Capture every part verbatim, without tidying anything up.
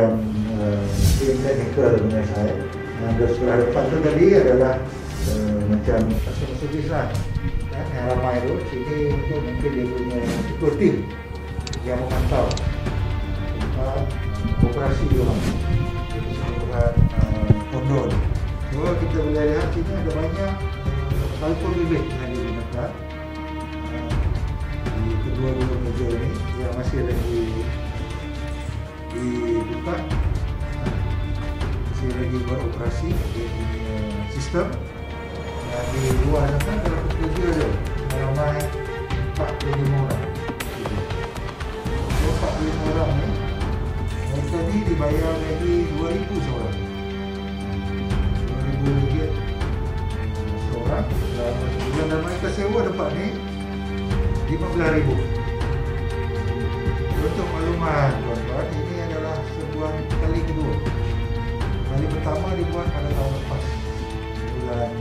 uh, tim teknikal dengan saya. Yang sebelah depan tu tadi adalah uh, macam customer service lah, kan, yang ramai tu. Sini untuk mungkin dia punya ketua tim yang memantau tempat uh, operasi diorang, keseluruhan uh, kondo ni. So kita boleh lihat sini ada banyak uh, telefon bilik yang digunakan uh, di kedua-dua meja ni yang masih lagi dibuka, masih lagi beroperasi di punya sistem. Dan di luar sana dalam pekerja dia ramai empat puluh lima orang. So empat puluh lima orang ni, mereka ni dibayar lagi dua ribu seorang, dua ribu ringgit seorang. Dan mereka sewa tempat ni lima belas ribu. Untuk makluman tuan-tuan, ini adalah sebuah kali kedua. Kali pertama dibuat pada tahun lepas, bulan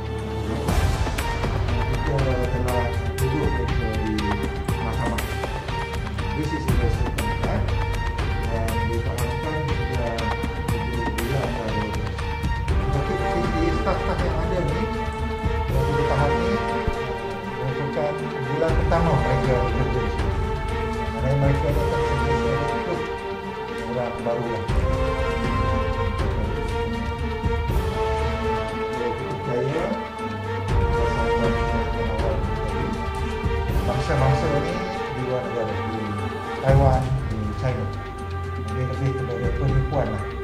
kita telah duduk di mahkamah. This is the second time, dan difahamkan sudah tujuh bulan baru. Tapi di staf-staf yang ada ni, yang tujuh tahun ni merupakan bulan pertama mereka bekerja di sini. Kerana mereka datang sentiasa ikut orang baru lah. Saya percaya bangsa-bangsa ni di luar negara, di Taiwan, di China, dia lebih kepada penipuan lah.